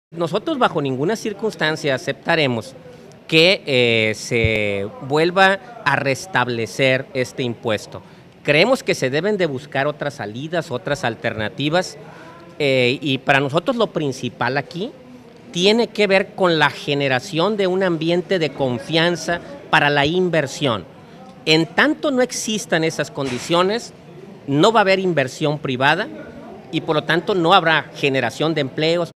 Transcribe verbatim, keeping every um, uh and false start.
Nosotros bajo ninguna circunstancia aceptaremos que eh, se vuelva a restablecer este impuesto. Creemos que se deben de buscar otras salidas, otras alternativas, eh, y para nosotros lo principal aquí tiene que ver con la generación de un ambiente de confianza para la inversión. En tanto no existan esas condiciones, no va a haber inversión privada y por lo tanto no habrá generación de empleos.